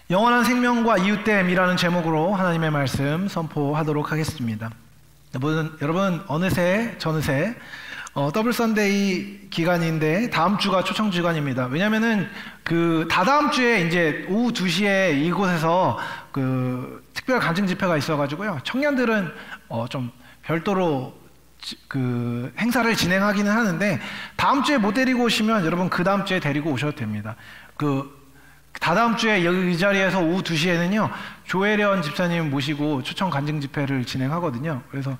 영원한 생명과 이웃됨이라는 제목으로 하나님의 말씀 선포하도록 하겠습니다. 여러분 어느새 더블 선데이 기간인데 다음 주가 초청 기간입니다. 왜냐면은 다다음 주에 이제 오후 2시에 이곳에서 특별 간증 집회가 있어가지고요. 청년들은 좀 별도로 행사를 진행하기는 하는데 다음 주에 못 데리고 오시면 여러분 그 다음 주에 데리고 오셔도 됩니다. 다다음 주에 여기 이 자리에서 오후 2시에는요 조혜련 집사님 모시고 초청 간증 집회를 진행하거든요. 그래서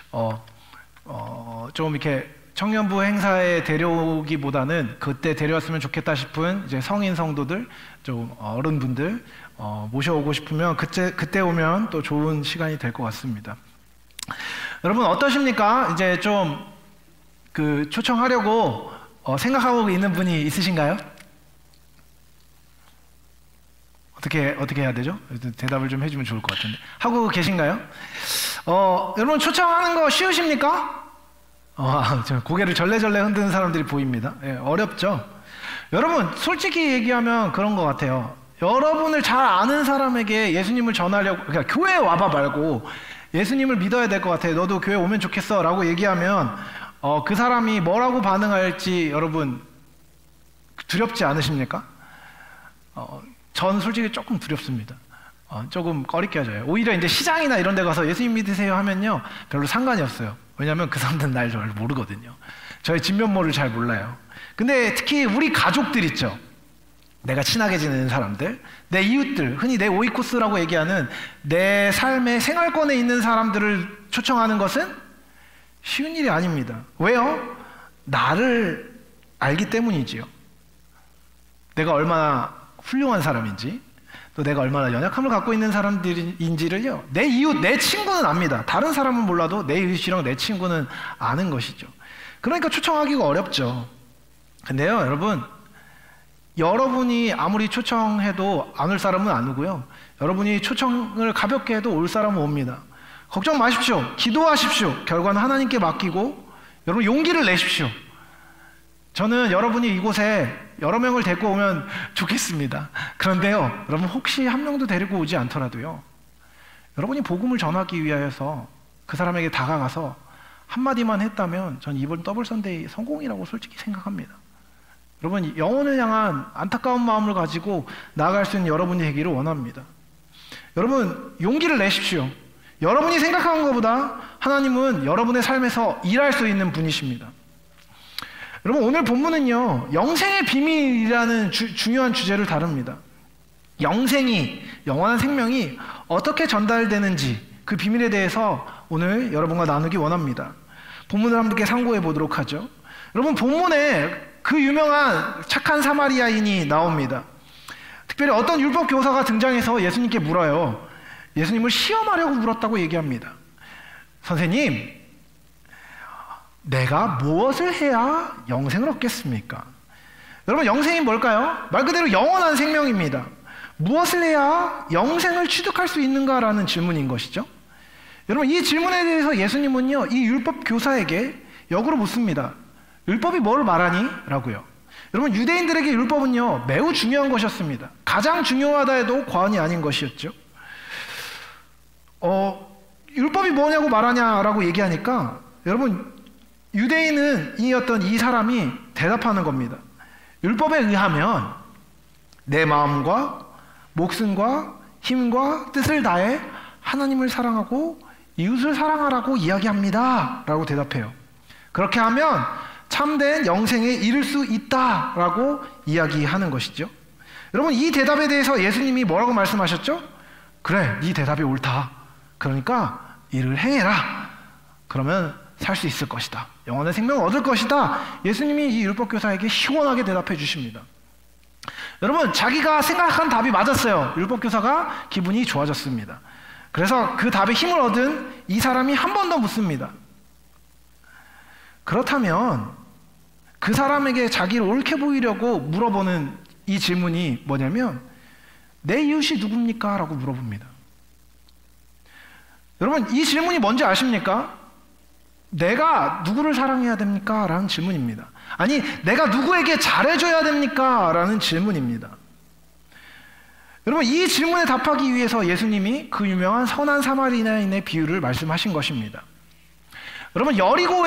좀 이렇게 청년부 행사에 데려오기보다는 그때 데려왔으면 좋겠다 싶은 이제 성인 성도들, 좀 어른분들 모셔오고 싶으면 그때 오면 또 좋은 시간이 될 것 같습니다. 여러분 어떠십니까? 이제 좀 초청하려고 생각하고 있는 분이 있으신가요? 어떻게 해야 되죠? 대답을 좀 해주면 좋을 것 같은데. 하고 계신가요? 여러분 초청하는 거 쉬우십니까? 고개를 절레절레 흔드는 사람들이 보입니다. 예, 어렵죠? 여러분 솔직히 얘기하면 그런 것 같아요. 여러분을 잘 아는 사람에게 예수님을 전하려고, 그러니까 교회에 와봐 말고 예수님을 믿어야 될 것 같아. 너도 교회 오면 좋겠어 라고 얘기하면 그 사람이 뭐라고 반응할지 여러분 두렵지 않으십니까? 전 솔직히 조금 두렵습니다. 조금 꺼리껴져요. 오히려 이제 시장이나 이런 데 가서 예수님 믿으세요 하면요 별로 상관이 없어요. 왜냐하면 그 사람들은 날 잘 모르거든요. 저의 진면모를 잘 몰라요. 근데 특히 우리 가족들 있죠. 내가 친하게 지내는 사람들, 내 이웃들, 흔히 내 오이코스라고 얘기하는 내 삶의 생활권에 있는 사람들을 초청하는 것은 쉬운 일이 아닙니다. 왜요? 나를 알기 때문이지요. 내가 얼마나 훌륭한 사람인지, 또 내가 얼마나 연약함을 갖고 있는 사람들인지를요 내 이웃, 내 친구는 압니다. 다른 사람은 몰라도 내 이웃이랑 내 친구는 아는 것이죠. 그러니까 초청하기가 어렵죠. 근데요 여러분, 여러분이 아무리 초청해도 안 올 사람은 안 오고요, 여러분이 초청을 가볍게 해도 올 사람은 옵니다. 걱정 마십시오. 기도하십시오. 결과는 하나님께 맡기고 여러분 용기를 내십시오. 저는 여러분이 이곳에 여러 명을 데리고 오면 좋겠습니다. 그런데요 여러분 혹시 한 명도 데리고 오지 않더라도요 여러분이 복음을 전하기 위하여서 그 사람에게 다가가서 한마디만 했다면 전 이번 더블 선데이 성공이라고 솔직히 생각합니다. 여러분 영혼을 향한 안타까운 마음을 가지고 나아갈 수 있는 여러분이 되기를 원합니다. 여러분 용기를 내십시오. 여러분이 생각하는 것보다 하나님은 여러분의 삶에서 일할 수 있는 분이십니다. 여러분 오늘 본문은요 영생의 비밀이라는 중요한 주제를 다룹니다. 영생이, 영원한 생명이 어떻게 전달되는지 그 비밀에 대해서 오늘 여러분과 나누기 원합니다. 본문을 함께 상고해 보도록 하죠. 여러분 본문에 그 유명한 착한 사마리아인이 나옵니다. 특별히 어떤 율법 교사가 등장해서 예수님께 물어요. 예수님을 시험하려고 물었다고 얘기합니다. 선생님, 내가 무엇을 해야 영생을 얻겠습니까? 여러분 영생이 뭘까요? 말 그대로 영원한 생명입니다. 무엇을 해야 영생을 취득할 수 있는가라는 질문인 것이죠. 여러분 이 질문에 대해서 예수님은요 이 율법 교사에게 역으로 묻습니다. 율법이 뭘 말하니? 라고요. 여러분 유대인들에게 율법은요 매우 중요한 것이었습니다. 가장 중요하다 해도 과언이 아닌 것이었죠. 율법이 뭐냐고 말하냐라고 얘기하니까 여러분 유대인은 이 사람이 대답하는 겁니다. 율법에 의하면 내 마음과 목숨과 힘과 뜻을 다해 하나님을 사랑하고 이웃을 사랑하라고 이야기합니다 라고 대답해요. 그렇게 하면 참된 영생에 이를 수 있다라고 이야기하는 것이죠. 여러분 이 대답에 대해서 예수님이 뭐라고 말씀하셨죠? 그래, 네 대답이 옳다. 그러니까 이를 행해라. 그러면 살 수 있을 것이다. 영원한 생명을 얻을 것이다. 예수님이 이 율법교사에게 시원하게 대답해 주십니다. 여러분 자기가 생각한 답이 맞았어요. 율법교사가 기분이 좋아졌습니다. 그래서 그 답에 힘을 얻은 이 사람이 한 번 더 묻습니다. 그렇다면 그 사람에게 자기를 옳게 보이려고 물어보는 이 질문이 뭐냐면 내 이웃이 누굽니까? 라고 물어봅니다. 여러분 이 질문이 뭔지 아십니까? 내가 누구를 사랑해야 됩니까? 라는 질문입니다. 아니 내가 누구에게 잘해줘야 됩니까? 라는 질문입니다. 여러분, 이 질문에 답하기 위해서 예수님이 그 유명한 선한 사마리아인의 비유를 말씀하신 것입니다. 여러분,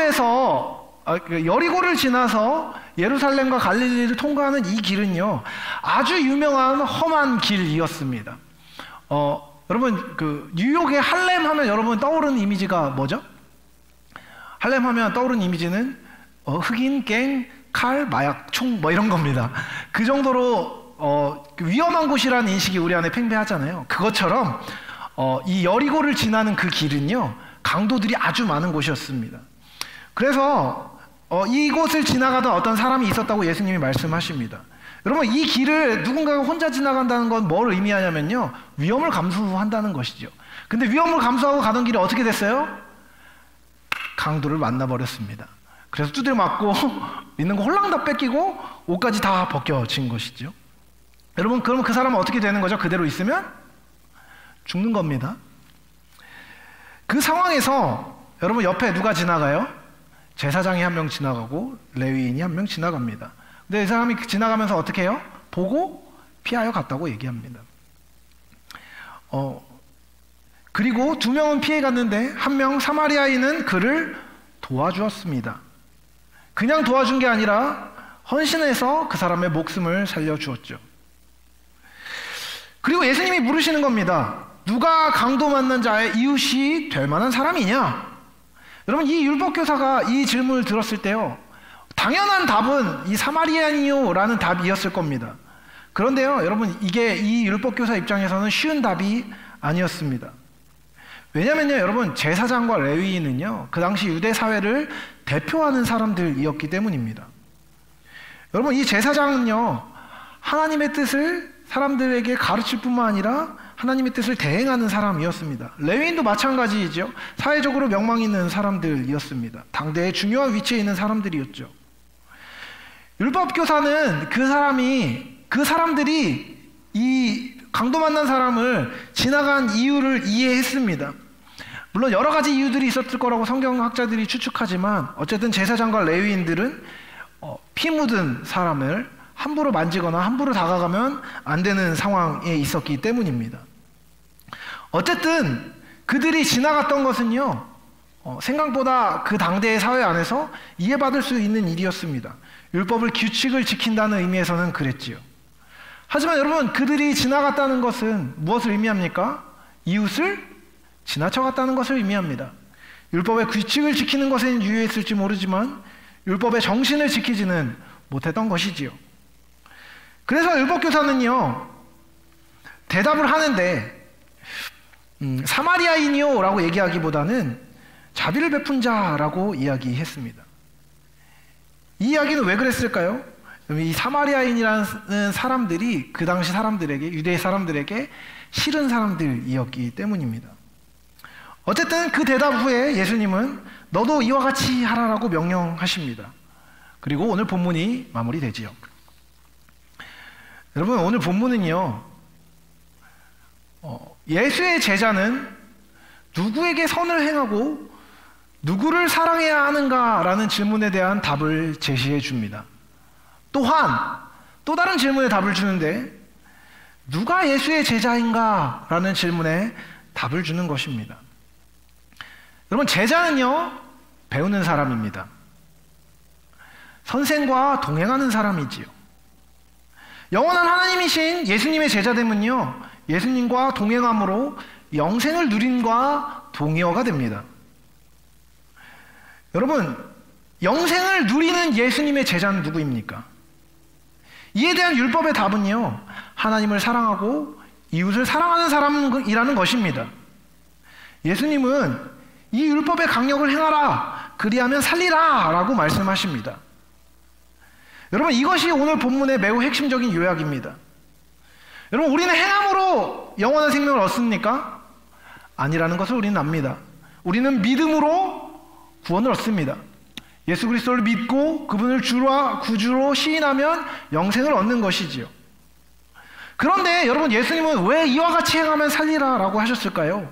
여리고를 지나서 예루살렘과 갈릴리를 통과하는 이 길은요, 아주 유명한 험한 길이었습니다. 여러분, 그 뉴욕의 할렘 하면 여러분 떠오르는 이미지가 뭐죠? 할렘 하면 떠오르는 이미지는 흑인, 갱, 칼, 마약, 총 뭐 이런 겁니다. 그 정도로 위험한 곳이라는 인식이 우리 안에 팽배하잖아요. 그것처럼 이 여리고를 지나는 그 길은요, 강도들이 아주 많은 곳이었습니다. 그래서 이곳을 지나가던 어떤 사람이 있었다고 예수님이 말씀하십니다. 여러분, 이 길을 누군가가 혼자 지나간다는 건 뭘 의미하냐면요, 위험을 감수한다는 것이죠. 근데 위험을 감수하고 가던 길이 어떻게 됐어요? 강도를 만나버렸습니다. 그래서 두드려 맞고 있는 거 홀랑 다 뺏기고 옷까지 다 벗겨진 것이죠. 여러분, 그러면 그 사람은 어떻게 되는 거죠? 그대로 있으면 죽는 겁니다. 그 상황에서 여러분, 옆에 누가 지나가요? 제사장이 한 명 지나가고 레위인이 한 명 지나갑니다. 근데 이 사람이 지나가면서 어떻게 해요? 보고 피하여 갔다고 얘기합니다. 그리고 두 명은 피해 갔는데 한 명 사마리아인은 그를 도와주었습니다. 그냥 도와준 게 아니라 헌신해서 그 사람의 목숨을 살려주었죠. 그리고 예수님이 물으시는 겁니다. 누가 강도 만난 자의 이웃이 될 만한 사람이냐? 여러분, 이 율법교사가 이 질문을 들었을 때요, 당연한 답은 이 사마리아인이요 라는 답이었을 겁니다. 그런데요, 여러분, 이게 이 율법교사 입장에서는 쉬운 답이 아니었습니다. 왜냐면요, 여러분, 제사장과 레위인은요, 그 당시 유대 사회를 대표하는 사람들이었기 때문입니다. 여러분, 이 제사장은요, 하나님의 뜻을 사람들에게 가르칠 뿐만 아니라 하나님의 뜻을 대행하는 사람이었습니다. 레위인도 마찬가지이죠. 사회적으로 명망 있는 사람들이었습니다. 당대의 중요한 위치에 있는 사람들이었죠. 율법교사는 그 사람들이 이 강도 만난 사람을 지나간 이유를 이해했습니다. 물론 여러 가지 이유들이 있었을 거라고 성경학자들이 추측하지만 어쨌든 제사장과 레위인들은 피 묻은 사람을 함부로 만지거나 함부로 다가가면 안 되는 상황에 있었기 때문입니다. 어쨌든 그들이 지나갔던 것은요, 생각보다 그 당대의 사회 안에서 이해받을 수 있는 일이었습니다. 율법을 규칙을 지킨다는 의미에서는 그랬지요. 하지만 여러분, 그들이 지나갔다는 것은 무엇을 의미합니까? 이웃을 지나쳐갔다는 것을 의미합니다. 율법의 규칙을 지키는 것에는 유효했을지 모르지만 율법의 정신을 지키지는 못했던 것이지요. 그래서 율법교사는요, 대답을 하는데 사마리아인이요 라고 얘기하기보다는 자비를 베푼 자라고 이야기했습니다. 이 이야기는 왜 그랬을까요? 이 사마리아인이라는 사람들이 그 당시 사람들에게, 유대 사람들에게 싫은 사람들이었기 때문입니다. 어쨌든 그 대답 후에 예수님은 너도 이와 같이 하라라고 명령하십니다. 그리고 오늘 본문이 마무리되지요. 여러분, 오늘 본문은요, 예수의 제자는 누구에게 선을 행하고 누구를 사랑해야 하는가라는 질문에 대한 답을 제시해 줍니다. 또한 또 다른 질문에 답을 주는데 누가 예수의 제자인가? 라는 질문에 답을 주는 것입니다. 여러분, 제자는요, 배우는 사람입니다. 선생과 동행하는 사람이지요. 영원한 하나님이신 예수님의 제자됨은요, 예수님과 동행함으로 영생을 누림과 동의어가 됩니다. 여러분, 영생을 누리는 예수님의 제자는 누구입니까? 이에 대한 율법의 답은요, 하나님을 사랑하고 이웃을 사랑하는 사람이라는 것입니다. 예수님은 이 율법의 강력을 행하라, 그리하면 살리라 라고 말씀하십니다. 여러분, 이것이 오늘 본문의 매우 핵심적인 요약입니다. 여러분, 우리는 행함으로 영원한 생명을 얻습니까? 아니라는 것을 우리는 압니다. 우리는 믿음으로 구원을 얻습니다. 예수 그리스도를 믿고 그분을 주와 구주로 시인하면 영생을 얻는 것이지요. 그런데 여러분, 예수님은 왜 이와 같이 행하면 살리라 라고 하셨을까요?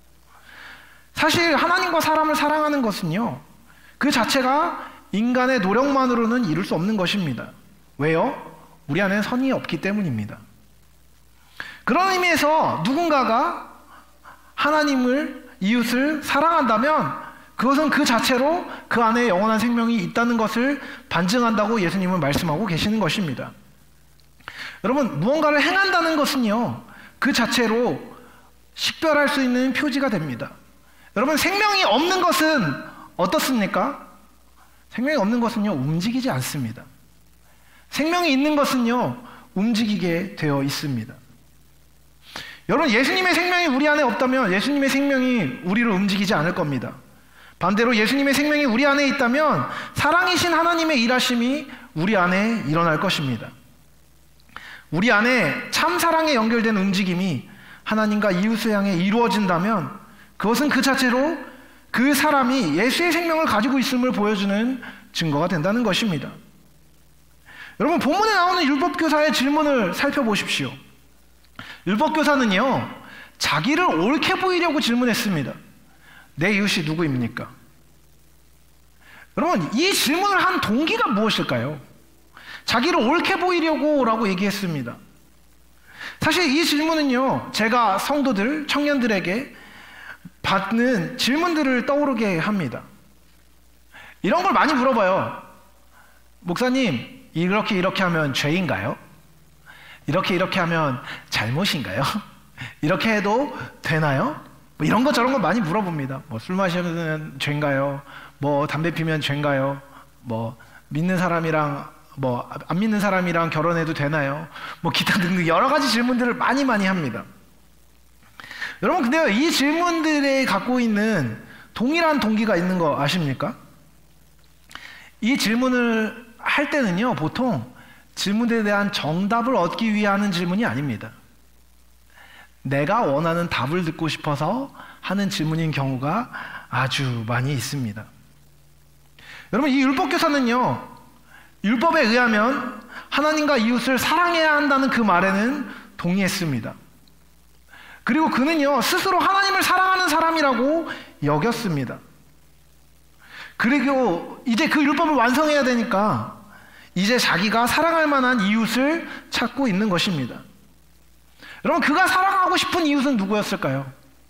사실 하나님과 사람을 사랑하는 것은요, 그 자체가 인간의 노력만으로는 이룰 수 없는 것입니다. 왜요? 우리 안에 선이 없기 때문입니다. 그런 의미에서 누군가가 하나님을, 이웃을 사랑한다면 그것은 그 자체로 그 안에 영원한 생명이 있다는 것을 반증한다고 예수님은 말씀하고 계시는 것입니다. 여러분, 무언가를 행한다는 것은요, 그 자체로 식별할 수 있는 표지가 됩니다. 여러분, 생명이 없는 것은 어떻습니까? 생명이 없는 것은요, 움직이지 않습니다. 생명이 있는 것은요, 움직이게 되어 있습니다. 여러분, 예수님의 생명이 우리 안에 없다면 예수님의 생명이 우리를 움직이지 않을 겁니다. 반대로 예수님의 생명이 우리 안에 있다면 사랑이신 하나님의 일하심이 우리 안에 일어날 것입니다. 우리 안에 참 사랑에 연결된 움직임이 하나님과 이웃을 향해 이루어진다면 그것은 그 자체로 그 사람이 예수의 생명을 가지고 있음을 보여주는 증거가 된다는 것입니다. 여러분, 본문에 나오는 율법교사의 질문을 살펴보십시오. 율법교사는요, 자기를 옳게 보이려고 질문했습니다. 내 이웃이 누구입니까? 여러분, 이 질문을 한 동기가 무엇일까요? 자기를 옳게 보이려고 라고 얘기했습니다. 사실 이 질문은요, 제가 성도들, 청년들에게 받는 질문들을 떠오르게 합니다. 이런 걸 많이 물어봐요. 목사님, 이렇게 하면 죄인가요? 이렇게 하면 잘못인가요? 이렇게 해도 되나요? 뭐 이런 거 저런 거 많이 물어봅니다. 뭐 술 마시면 죄인가요? 뭐 담배 피면 죄인가요? 뭐 믿는 사람이랑 뭐 안 믿는 사람이랑 결혼해도 되나요? 뭐 기타 등등 여러 가지 질문들을 많이 합니다. 여러분, 근데요, 이 질문들에 갖고 있는 동일한 동기가 있는 거 아십니까? 이 질문을 할 때는요, 보통 질문에 대한 정답을 얻기 위해 하는 질문이 아닙니다. 내가 원하는 답을 듣고 싶어서 하는 질문인 경우가 아주 많이 있습니다. 여러분, 이 율법교사는요, 율법에 의하면 하나님과 이웃을 사랑해야 한다는 그 말에는 동의했습니다. 그리고 그는요, 스스로 하나님을 사랑하는 사람이라고 여겼습니다. 그리고 이제 그 율법을 완성해야 되니까 이제 자기가 사랑할 만한 이웃을 찾고 있는 것입니다. 여러분, 그가 사랑하고 싶은 이웃은 누구였을까요?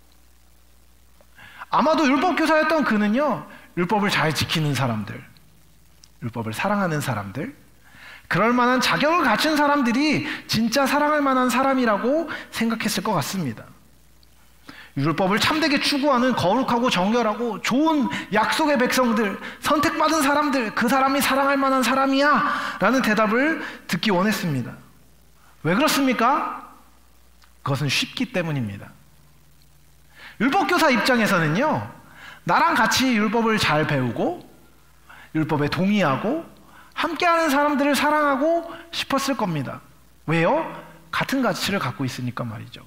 아마도 율법교사였던 그는요, 율법을 잘 지키는 사람들, 율법을 사랑하는 사람들, 그럴 만한 자격을 갖춘 사람들이 진짜 사랑할 만한 사람이라고 생각했을 것 같습니다. 율법을 참되게 추구하는 거룩하고 정결하고 좋은 약속의 백성들, 선택받은 사람들, 그 사람이 사랑할 만한 사람이야 라는 대답을 듣기 원했습니다. 왜 그렇습니까? 그것은 쉽기 때문입니다. 율법교사 입장에서는요, 나랑 같이 율법을 잘 배우고 율법에 동의하고 함께하는 사람들을 사랑하고 싶었을 겁니다. 왜요? 같은 가치를 갖고 있으니까 말이죠.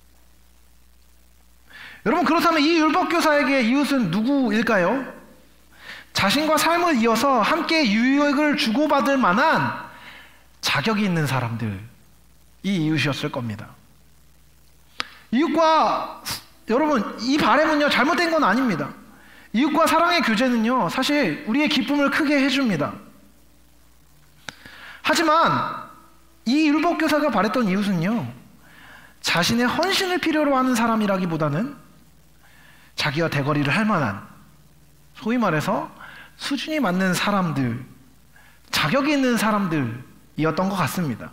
여러분, 그렇다면 이 율법교사에게 이웃은 누구일까요? 자신과 삶을 이어서 함께 유익을 주고받을 만한 자격이 있는 사람들이 이웃이었을 겁니다. 이웃과, 여러분, 이 바램은요, 잘못된 건 아닙니다. 이웃과 사랑의 교제는요, 사실 우리의 기쁨을 크게 해줍니다. 하지만 이 율법교사가 바랬던 이웃은요, 자신의 헌신을 필요로 하는 사람이라기보다는 자기와 대거리를 할 만한, 소위 말해서 수준이 맞는 사람들, 자격이 있는 사람들이었던 것 같습니다.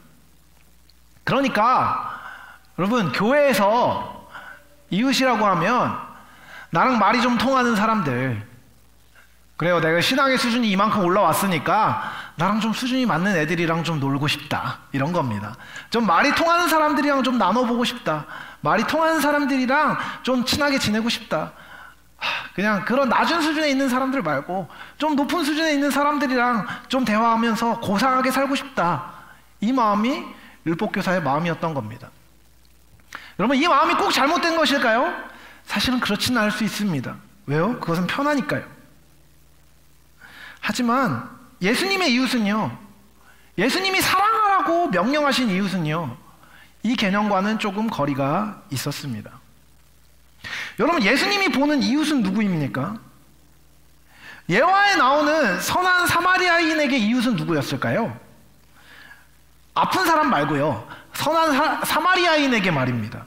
그러니까 여러분, 교회에서 이웃이라고 하면 나랑 말이 좀 통하는 사람들, 그래요, 내가 신앙의 수준이 이만큼 올라왔으니까 나랑 좀 수준이 맞는 애들이랑 좀 놀고 싶다, 이런 겁니다. 좀 말이 통하는 사람들이랑 좀 나눠보고 싶다, 말이 통하는 사람들이랑 좀 친하게 지내고 싶다. 그냥 그런 낮은 수준에 있는 사람들 말고 좀 높은 수준에 있는 사람들이랑 좀 대화하면서 고상하게 살고 싶다, 이 마음이 율법교사의 마음이었던 겁니다. 여러분, 이 마음이 꼭 잘못된 것일까요? 사실은 그렇지는 않을 수 있습니다. 왜요? 그것은 편하니까요. 하지만 예수님의 이웃은요, 예수님이 사랑하라고 명령하신 이웃은요, 이 개념과는 조금 거리가 있었습니다. 여러분, 예수님이 보는 이웃은 누구입니까? 예화에 나오는 선한 사마리아인에게 이웃은 누구였을까요? 아픈 사람 말고요, 선한 사마리아인에게 말입니다.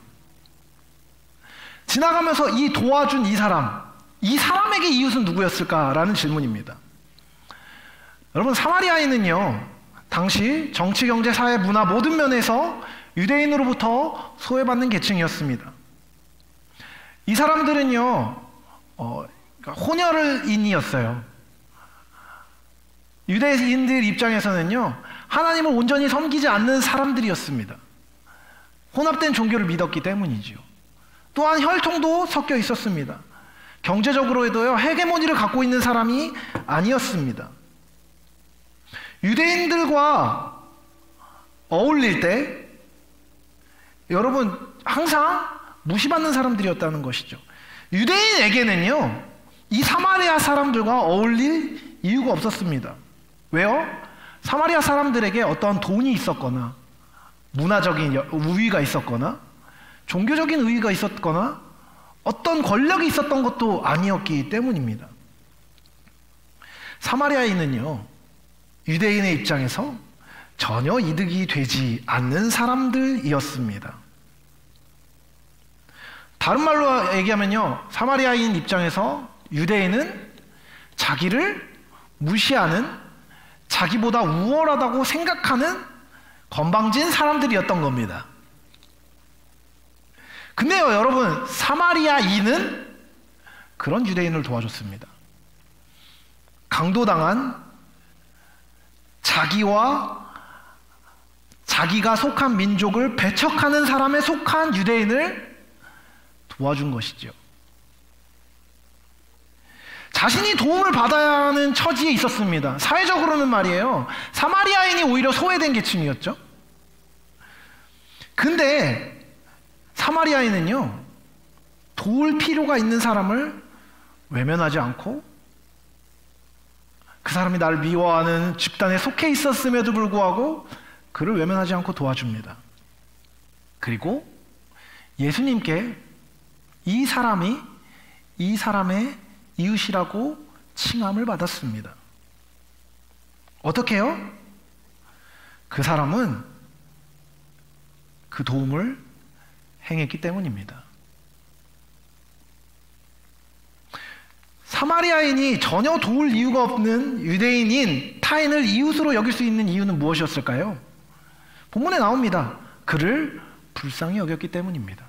지나가면서 이 도와준 이 사람에게 이웃은 누구였을까라는 질문입니다. 여러분, 사마리아인은요, 당시 정치, 경제, 사회, 문화 모든 면에서 유대인으로부터 소외받는 계층이었습니다. 이 사람들은요, 혼혈인이었어요. 유대인들 입장에서는요, 하나님을 온전히 섬기지 않는 사람들이었습니다. 혼합된 종교를 믿었기 때문이죠. 또한 혈통도 섞여 있었습니다. 경제적으로도요, 헤게모니를 갖고 있는 사람이 아니었습니다. 유대인들과 어울릴 때 여러분 항상 무시받는 사람들이었다는 것이죠. 유대인에게는요, 이 사마리아 사람들과 어울릴 이유가 없었습니다. 왜요? 사마리아 사람들에게 어떤 돈이 있었거나 문화적인 우위가 있었거나 종교적인 우위가 있었거나 어떤 권력이 있었던 것도 아니었기 때문입니다. 사마리아인은요, 유대인의 입장에서 전혀 이득이 되지 않는 사람들이었습니다. 다른 말로 얘기하면요, 사마리아인 입장에서 유대인은 자기를 무시하는, 자기보다 우월하다고 생각하는 건방진 사람들이었던 겁니다. 근데요, 여러분, 사마리아인은 그런 유대인을 도와줬습니다. 강도당한 자기가 속한 민족을 배척하는 사람에 속한 유대인을 도와준 것이죠. 자신이 도움을 받아야 하는 처지에 있었습니다. 사회적으로는 말이에요, 사마리아인이 오히려 소외된 계층이었죠. 근데 사마리아인은요, 도울 필요가 있는 사람을 외면하지 않고 그 사람이 나를 미워하는 집단에 속해 있었음에도 불구하고 그를 외면하지 않고 도와줍니다. 그리고 예수님께 이 사람이 이 사람의 이웃이라고 칭함을 받았습니다. 어떻게 해요? 그 사람은 그 도움을 행했기 때문입니다. 사마리아인이 전혀 도울 이유가 없는 유대인인 타인을 이웃으로 여길 수 있는 이유는 무엇이었을까요? 본문에 나옵니다. 그를 불쌍히 여겼기 때문입니다.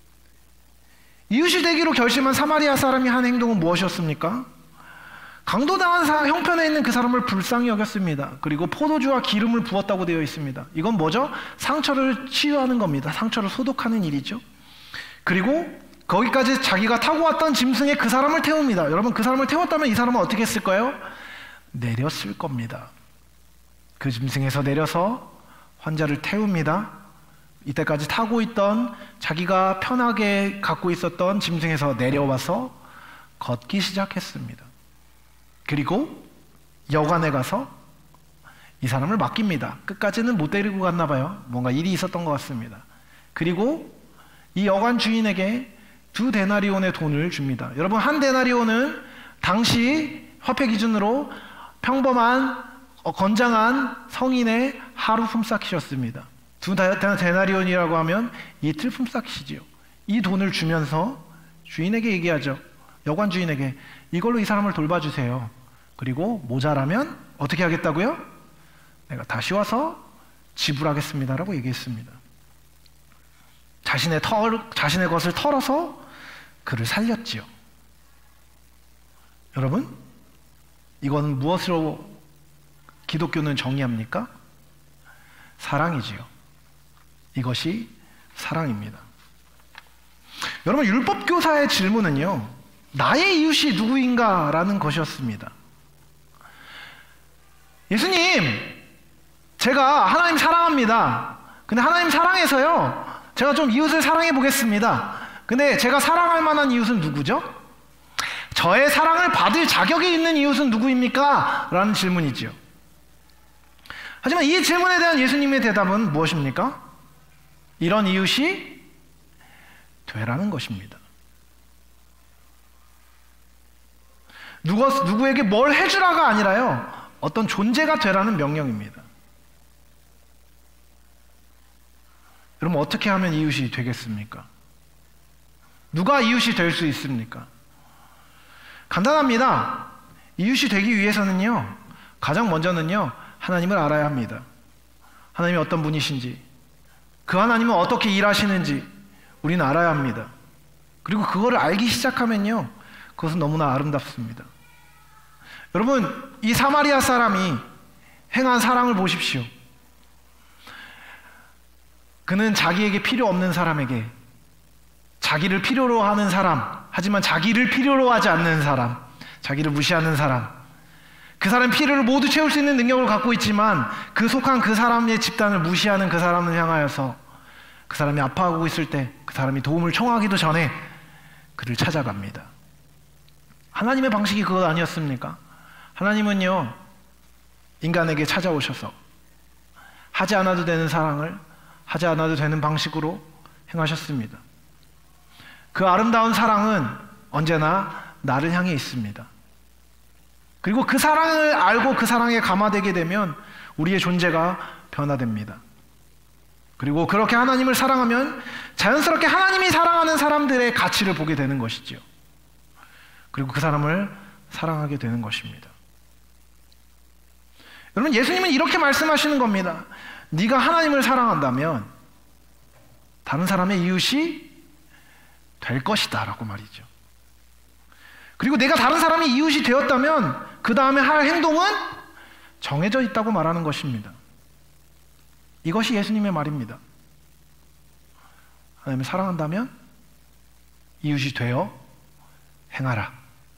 이웃이 되기로 결심한 사마리아 사람이 한 행동은 무엇이었습니까? 강도당한 형편에 있는 그 사람을 불쌍히 여겼습니다. 그리고 포도주와 기름을 부었다고 되어 있습니다. 이건 뭐죠? 상처를 치유하는 겁니다. 상처를 소독하는 일이죠. 그리고 거기까지 자기가 타고 왔던 짐승에 그 사람을 태웁니다. 여러분, 그 사람을 태웠다면 이 사람은 어떻게 했을까요? 내렸을 겁니다. 그 짐승에서 내려서 환자를 태웁니다. 이때까지 타고 있던, 자기가 편하게 갖고 있었던 짐승에서 내려와서 걷기 시작했습니다. 그리고 여관에 가서 이 사람을 맡깁니다. 끝까지는 못 데리고 갔나 봐요. 뭔가 일이 있었던 것 같습니다. 그리고 이 여관 주인에게 2데나리온의 돈을 줍니다. 여러분, 1데나리온은 당시 화폐 기준으로 평범한 건장한 성인의 하루 품삯이었습니다. 2데나리온이라고 하면 이틀 품삯이지요. 이 돈을 주면서 주인에게 얘기하죠. 여관 주인에게 이걸로 이 사람을 돌봐주세요. 그리고 모자라면 어떻게 하겠다고요? 내가 다시 와서 지불하겠습니다라고 얘기했습니다. 자신의 것을 털어서 그를 살렸지요. 여러분, 이건 무엇으로 기독교는 정의합니까? 사랑이지요. 이것이 사랑입니다. 여러분, 율법교사의 질문은요, 나의 이웃이 누구인가? 라는 것이었습니다. 예수님, 제가 하나님 사랑합니다. 근데 하나님 사랑해서요, 제가 좀 이웃을 사랑해 보겠습니다. 근데 제가 사랑할 만한 이웃은 누구죠? 저의 사랑을 받을 자격이 있는 이웃은 누구입니까? 라는 질문이지요. 하지만 이 질문에 대한 예수님의 대답은 무엇입니까? 이런 이웃이 되라는 것입니다. 누구에게 뭘 해주라가 아니라요, 어떤 존재가 되라는 명령입니다. 여러분 어떻게 하면 이웃이 되겠습니까? 누가 이웃이 될 수 있습니까? 간단합니다. 이웃이 되기 위해서는요, 가장 먼저는요, 하나님을 알아야 합니다. 하나님이 어떤 분이신지, 그 하나님은 어떻게 일하시는지 우리는 알아야 합니다. 그리고 그거를 알기 시작하면요, 그것은 너무나 아름답습니다. 여러분, 이 사마리아 사람이 행한 사랑을 보십시오. 그는 자기에게 필요 없는 사람에게, 자기를 필요로 하는 사람, 하지만 자기를 필요로 하지 않는 사람, 자기를 무시하는 사람, 그 사람의 필요를 모두 채울 수 있는 능력을 갖고 있지만 그 속한 그 사람의 집단을 무시하는 그 사람을 향하여서 그 사람이 아파하고 있을 때 그 사람이 도움을 청하기도 전에 그를 찾아갑니다. 하나님의 방식이 그것 아니었습니까? 하나님은요, 인간에게 찾아오셔서 하지 않아도 되는 사랑을 하지 않아도 되는 방식으로 행하셨습니다. 그 아름다운 사랑은 언제나 나를 향해 있습니다. 그리고 그 사랑을 알고 그 사랑에 감화되게 되면 우리의 존재가 변화됩니다. 그리고 그렇게 하나님을 사랑하면 자연스럽게 하나님이 사랑하는 사람들의 가치를 보게 되는 것이지요. 그리고 그 사람을 사랑하게 되는 것입니다. 여러분, 예수님은 이렇게 말씀하시는 겁니다. 네가 하나님을 사랑한다면 다른 사람의 이웃이 될 것이다 라고 말이죠. 그리고 내가 다른 사람의 이웃이 되었다면 그 다음에 할 행동은 정해져 있다고 말하는 것입니다. 이것이 예수님의 말입니다. 하나님을 사랑한다면 이웃이 되어 행하라.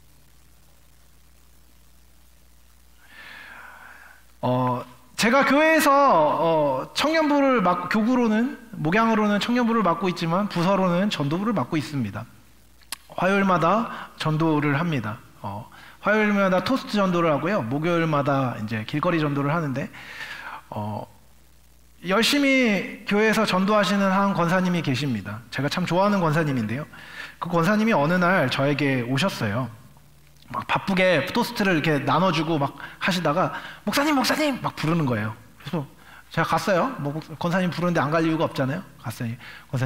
제가 교회에서 청년부를 교구로는, 목양으로는 청년부를 맡고 있지만 부서로는 전도부를 맡고 있습니다. 화요일마다 전도를 합니다. 화요일마다 토스트 전도를 하고요. 목요일마다 이제 길거리 전도를 하는데, 열심히 교회에서 전도하시는 한 권사님이 계십니다. 제가 참 좋아하는 권사님인데요. 그 권사님이 어느 날 저에게 오셨어요. 막 바쁘게 토스트를 이렇게 나눠주고 막 하시다가 목사님 막 부르는 거예요. 그래서 제가 갔어요. 뭐 권사님 부르는데 안 갈 이유가 없잖아요. 갔어요.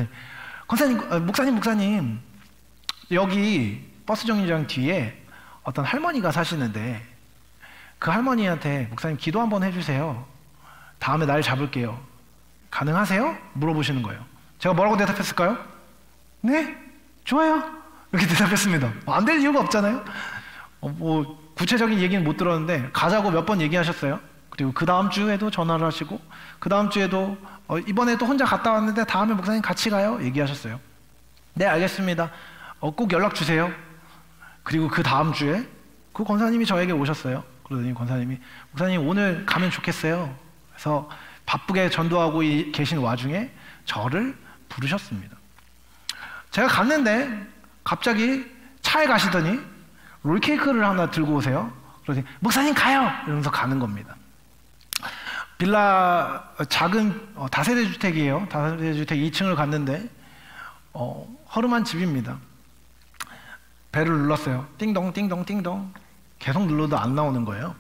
목사님 여기 버스 정류장 뒤에 어떤 할머니가 사시는데 그 할머니한테 목사님 기도 한번 해주세요. 다음에 날 잡을게요. 가능하세요? 물어보시는 거예요. 제가 뭐라고 대답했을까요? 네, 좋아요. 이렇게 대답했습니다. 안 될 이유가 없잖아요. 뭐 구체적인 얘기는 못 들었는데 가자고 몇 번 얘기하셨어요. 그리고 그 다음 주에도 전화를 하시고 그 다음 주에도 이번에 또 혼자 갔다 왔는데 다음에 목사님 같이 가요? 얘기하셨어요. 네, 알겠습니다. 꼭 연락 주세요. 그리고 그 다음 주에 그 권사님이 저에게 오셨어요. 그러더니 권사님이 목사님 오늘 가면 좋겠어요. 그래서 바쁘게 전도하고 계신 와중에 저를 부르셨습니다. 제가 갔는데 갑자기 차에 가시더니 롤케이크를 하나 들고 오세요. 그러더니 목사님 가요! 이러면서 가는 겁니다. 빌라 작은 다세대 주택이에요. 다세대 주택 2층을 갔는데 허름한 집입니다. 배를 눌렀어요. 띵동 띵동 띵동. 계속 눌러도 안 나오는 거예요.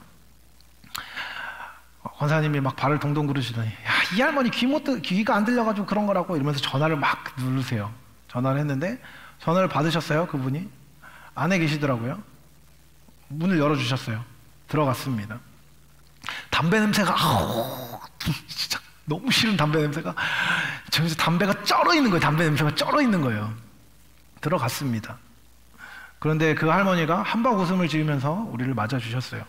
권사님이 막 발을 동동 구르시더니 야, 이 할머니 귀가 안 들려가지고 그런 거라고 이러면서 전화를 막 누르세요. 전화를 했는데 전화를 받으셨어요. 그분이 안에 계시더라고요. 문을 열어주셨어요. 들어갔습니다. 담배 냄새가 진짜 너무 싫은 담배 냄새가 저기서 담배가 쩔어 있는 거예요. 담배 냄새가 쩔어 있는 거예요. 들어갔습니다. 그런데 그 할머니가 한박 웃음을 지으면서 우리를 맞아주셨어요.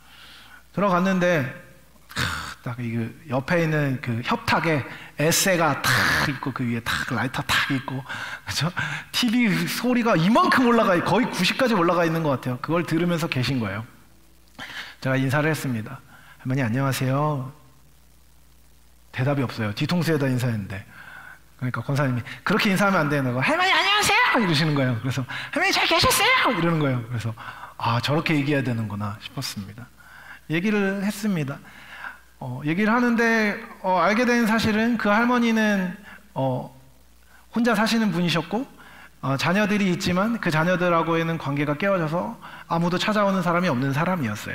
들어갔는데 딱 이 옆에 있는 그 협탁에 에세가 탁 있고 그 위에 탁 라이터 탁 있고 그렇죠? TV 소리가 이만큼 거의 90까지 올라가 있는 것 같아요. 그걸 들으면서 계신 거예요. 제가 인사를 했습니다. 할머니 안녕하세요. 대답이 없어요. 뒤통수에다 인사했는데 그러니까 권사님이 그렇게 인사하면 안 되는 거예요. 할머니 안녕하세요 이러시는 거예요. 그래서 할머니 잘 계셨어요 이러는 거예요. 그래서 저렇게 얘기해야 되는구나 싶었습니다. 얘기를 했습니다. 얘기를 하는데 알게 된 사실은 그 할머니는 혼자 사시는 분이셨고 자녀들이 있지만 그 자녀들하고의 관계가 깨어져서 아무도 찾아오는 사람이 없는 사람이었어요.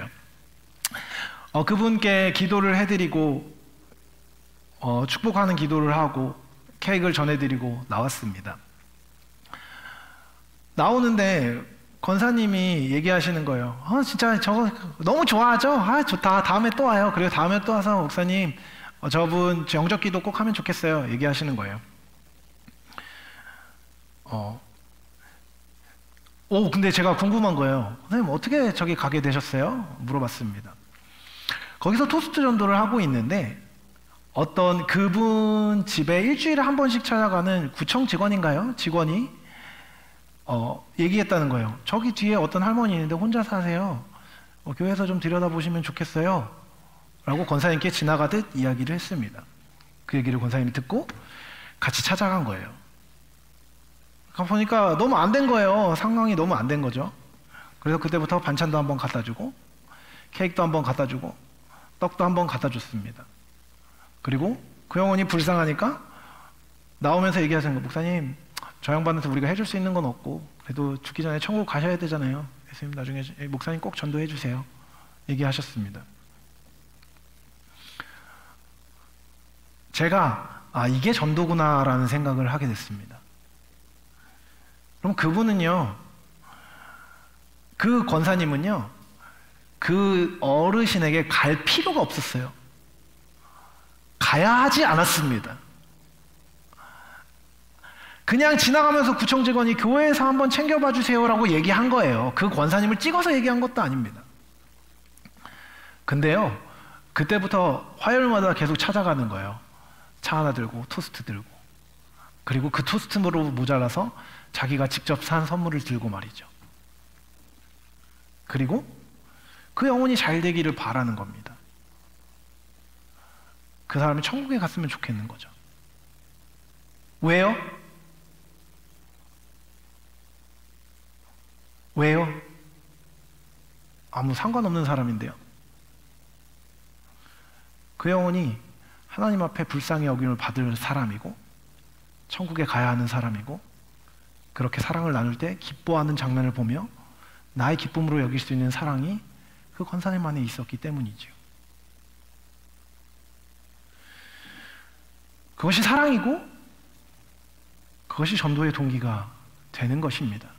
그분께 기도를 해드리고 축복하는 기도를 하고 케이크를 전해드리고 나왔습니다. 나오는데 권사님이 얘기하시는 거예요. 진짜 저거 너무 좋아하죠? 좋다. 다음에 또 와요. 그리고 다음에 또 와서 목사님 저분 영접 기도 꼭 하면 좋겠어요. 얘기하시는 거예요. 근데 제가 궁금한 거예요. 선생님 어떻게 저기 가게 되셨어요? 물어봤습니다. 거기서 토스트 전도를 하고 있는데 어떤 그분 집에 일주일에 한 번씩 찾아가는 구청 직원인가요? 직원이 얘기했다는 거예요. 저기 뒤에 어떤 할머니 있는데 혼자 사세요. 교회에서 좀 들여다보시면 좋겠어요. 라고 권사님께 지나가듯 이야기를 했습니다. 그 얘기를 권사님이 듣고 같이 찾아간 거예요. 보니까 너무 안 된 거예요. 상황이 너무 안 된 거죠. 그래서 그때부터 반찬도 한번 갖다 주고 케이크도 한번 갖다 주고 떡도 한번 갖다 줬습니다. 그리고 그 영혼이 불쌍하니까 나오면서 얘기하시는 거예요. 목사님, 저 양반한테 우리가 해줄 수 있는 건 없고 그래도 죽기 전에 천국 가셔야 되잖아요. 예수님 나중에 목사님 꼭 전도해 주세요. 얘기하셨습니다. 제가 이게 전도구나라는 생각을 하게 됐습니다. 그럼 그분은요, 그 권사님은요, 그 어르신에게 갈 필요가 없었어요. 가야 하지 않았습니다. 그냥 지나가면서 구청 직원이 교회에서 한번 챙겨봐 주세요라고 얘기한 거예요. 그 권사님을 찍어서 얘기한 것도 아닙니다. 근데요, 그때부터 화요일마다 계속 찾아가는 거예요. 차 하나 들고 토스트 들고, 그리고 그 토스트로 모자라서 자기가 직접 산 선물을 들고 말이죠. 그리고 그 영혼이 잘 되기를 바라는 겁니다. 그 사람이 천국에 갔으면 좋겠는 거죠. 왜요? 왜요? 아무 상관없는 사람인데요. 그 영혼이 하나님 앞에 불쌍히 여김을 받을 사람이고 천국에 가야 하는 사람이고 그렇게 사랑을 나눌 때 기뻐하는 장면을 보며 나의 기쁨으로 여길 수 있는 사랑이 그 권사님 안에 있었기 때문이죠. 그것이 사랑이고 그것이 전도의 동기가 되는 것입니다.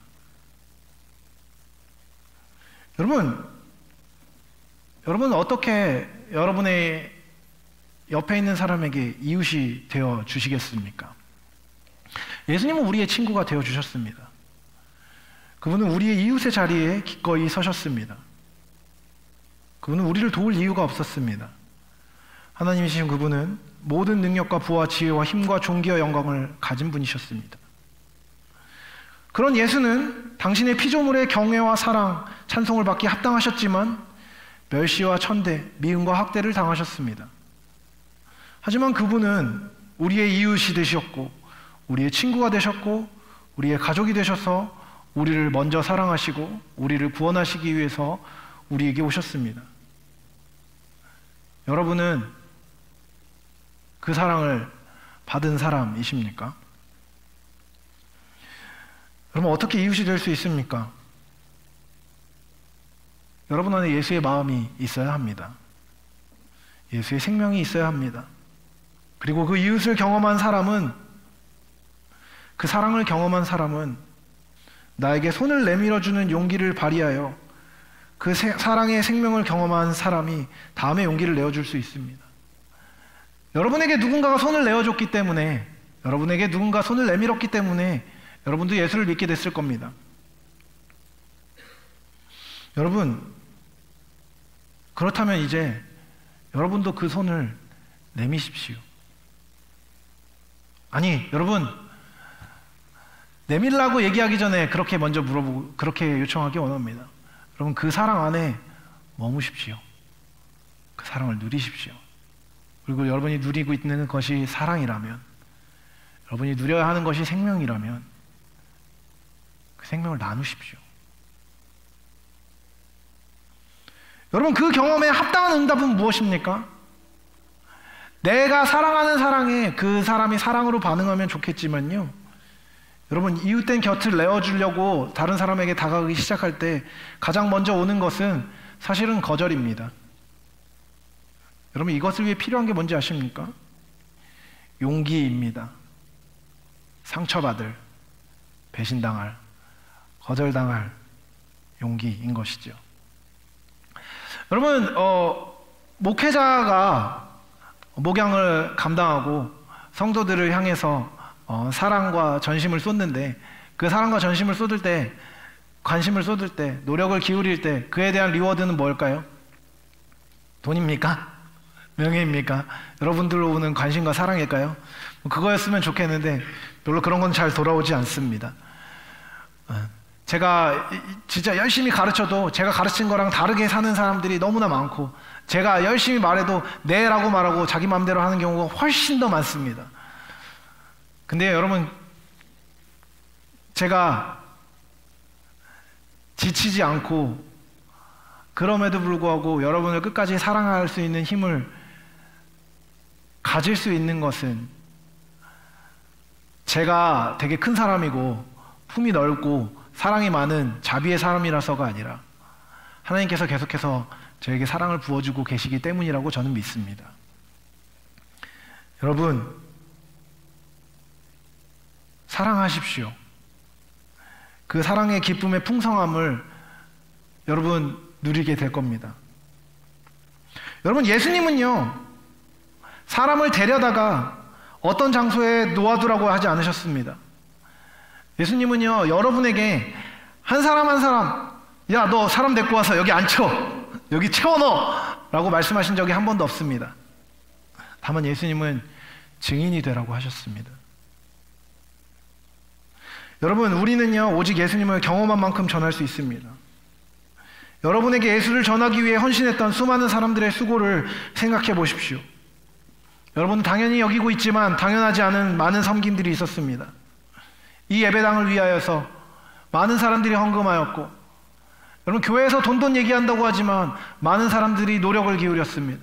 여러분 어떻게 여러분의 옆에 있는 사람에게 이웃이 되어 주시겠습니까? 예수님은 우리의 친구가 되어 주셨습니다. 그분은 우리의 이웃의 자리에 기꺼이 서셨습니다. 그분은 우리를 도울 이유가 없었습니다. 하나님이신 그분은 모든 능력과 부와 지혜와 힘과 존귀와 영광을 가진 분이셨습니다. 그런 예수는 당신의 피조물의 경외와 사랑, 찬송을 받기 합당하셨지만 멸시와 천대, 미움과 학대를 당하셨습니다. 하지만 그분은 우리의 이웃이 되셨고 우리의 친구가 되셨고 우리의 가족이 되셔서 우리를 먼저 사랑하시고 우리를 구원하시기 위해서 우리에게 오셨습니다. 여러분은 그 사랑을 받은 사람이십니까? 여러분 어떻게 이웃이 될 수 있습니까? 여러분 안에 예수의 마음이 있어야 합니다. 예수의 생명이 있어야 합니다. 그리고 그 이웃을 경험한 사람은, 그 사랑을 경험한 사람은 나에게 손을 내밀어주는 용기를 발휘하여 그 사랑의 생명을 경험한 사람이 다음에 용기를 내어줄 수 있습니다. 여러분에게 누군가가 손을 내어줬기 때문에, 여러분에게 누군가 손을 내밀었기 때문에 여러분도 예수를 믿게 됐을 겁니다. 여러분, 그렇다면 이제 여러분도 그 손을 내미십시오. 아니, 여러분, 내밀라고 얘기하기 전에 그렇게 먼저 물어보고 그렇게 요청하기 원합니다. 여러분, 그 사랑 안에 머무십시오. 그 사랑을 누리십시오. 그리고 여러분이 누리고 있는 것이 사랑이라면, 여러분이 누려야 하는 것이 생명이라면 그 생명을 나누십시오. 여러분, 그 경험에 합당한 응답은 무엇입니까? 내가 사랑하는 사랑에 그 사람이 사랑으로 반응하면 좋겠지만요, 여러분, 이웃된 곁을 내어주려고 다른 사람에게 다가가기 시작할 때 가장 먼저 오는 것은 사실은 거절입니다. 여러분, 이것을 위해 필요한 게 뭔지 아십니까? 용기입니다. 상처받을, 배신당할, 거절당할 용기인 것이죠. 여러분, 목회자가 목양을 감당하고 성도들을 향해서 사랑과 전심을 쏟는데, 그 사랑과 전심을 쏟을 때, 관심을 쏟을 때, 노력을 기울일 때 그에 대한 리워드는 뭘까요? 돈입니까? 명예입니까? 여러분들로 오는 관심과 사랑일까요? 그거였으면 좋겠는데 별로 그런 건 잘 돌아오지 않습니다. 제가 진짜 열심히 가르쳐도 제가 가르친 거랑 다르게 사는 사람들이 너무나 많고, 제가 열심히 말해도 네라고 말하고 자기 마음대로 하는 경우가 훨씬 더 많습니다. 근데 여러분, 제가 지치지 않고 그럼에도 불구하고 여러분을 끝까지 사랑할 수 있는 힘을 가질 수 있는 것은 제가 되게 큰 사람이고 품이 넓고 사랑이 많은 자비의 사람이라서가 아니라 하나님께서 계속해서 저에게 사랑을 부어주고 계시기 때문이라고 저는 믿습니다. 여러분, 사랑하십시오. 그 사랑의 기쁨의 풍성함을 여러분 누리게 될 겁니다. 여러분, 예수님은요, 사람을 데려다가 어떤 장소에 놓아두라고 하지 않으셨습니다. 예수님은요, 여러분에게 한 사람 한 사람, 야, 너 사람 데리고 와서 여기 앉혀, 여기 채워넣어 라고 말씀하신 적이 한 번도 없습니다. 다만 예수님은 증인이 되라고 하셨습니다. 여러분, 우리는요, 오직 예수님을 경험한 만큼 전할 수 있습니다. 여러분에게 예수를 전하기 위해 헌신했던 수많은 사람들의 수고를 생각해 보십시오. 여러분, 당연히 여기고 있지만 당연하지 않은 많은 섬김들이 있었습니다. 이 예배당을 위하여서 많은 사람들이 헌금하였고, 여러분, 교회에서 돈 얘기한다고 하지만 많은 사람들이 노력을 기울였습니다.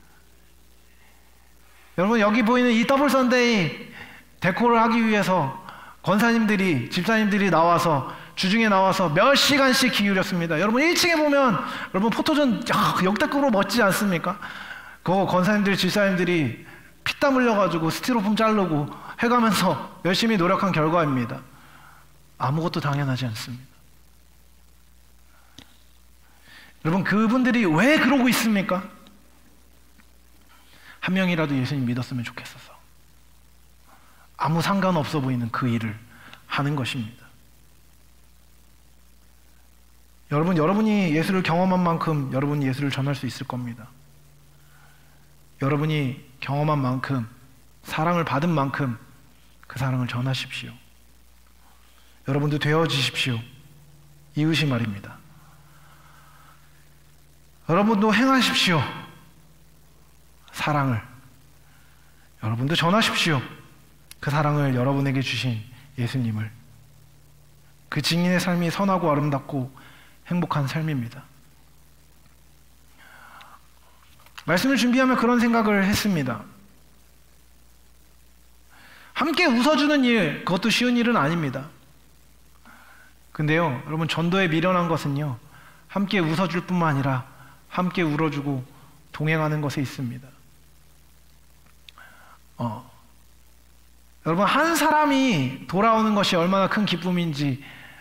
여러분, 여기 보이는 이 더블 선데이 데코를 하기 위해서 권사님들이, 집사님들이 나와서, 주중에 나와서 몇 시간씩 기울였습니다. 여러분, 1층에 보면 여러분 포토존 역대급으로 멋지지 않습니까? 그 권사님들, 집사님들이 피땀 흘려가지고 스티로폼 자르고 해가면서 열심히 노력한 결과입니다. 아무것도 당연하지 않습니다. 여러분, 그분들이 왜 그러고 있습니까? 한 명이라도 예수님 믿었으면 좋겠어서 아무 상관없어 보이는 그 일을 하는 것입니다. 여러분, 여러분이 예수를 경험한 만큼 여러분이 예수를 전할 수 있을 겁니다. 여러분이 경험한 만큼, 사랑을 받은 만큼 그 사랑을 전하십시오. 여러분도 되어지십시오. 이웃이 말입니다. 여러분도 행하십시오. 사랑을. 여러분도 전하십시오. 그 사랑을, 여러분에게 주신 예수님을. 그 증인의 삶이 선하고 아름답고 행복한 삶입니다. 말씀을 준비하며 그런 생각을 했습니다. 함께 웃어주는 일, 그것도 쉬운 일은 아닙니다. 근데요, 여러분, 전도에 미련한 것은요, 함께 웃어줄 뿐만 아니라 함께 울어주고 동행하는 것에 있습니다. 여러분, 한 사람이 돌아오는 것이 얼마나 큰 기쁨인지,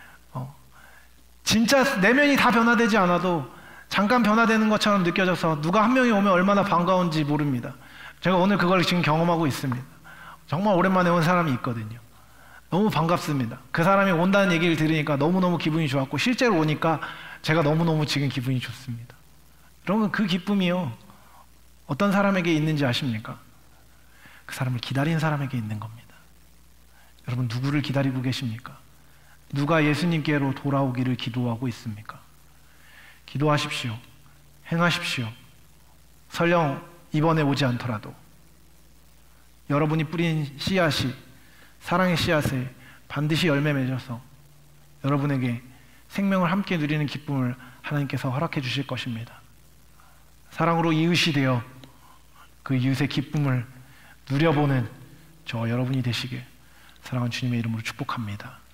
진짜 내면이 다 변화되지 않아도 잠깐 변화되는 것처럼 느껴져서 누가 한 명이 오면 얼마나 반가운지 모릅니다. 제가 오늘 그걸 지금 경험하고 있습니다. 정말 오랜만에 온 사람이 있거든요. 너무 반갑습니다. 그 사람이 온다는 얘기를 들으니까 너무너무 기분이 좋았고, 실제로 오니까 제가 너무너무 지금 기분이 좋습니다. 여러분, 그 기쁨이요, 어떤 사람에게 있는지 아십니까? 그 사람을 기다린 사람에게 있는 겁니다. 여러분, 누구를 기다리고 계십니까? 누가 예수님께로 돌아오기를 기도하고 있습니까? 기도하십시오. 행하십시오. 설령 이번에 오지 않더라도 여러분이 뿌린 씨앗이, 사랑의 씨앗을 반드시 열매 맺어서 여러분에게 생명을 함께 누리는 기쁨을 하나님께서 허락해 주실 것입니다. 사랑으로 이웃이 되어 그 이웃의 기쁨을 누려보는 저 여러분이 되시길 사랑하는 주님의 이름으로 축복합니다.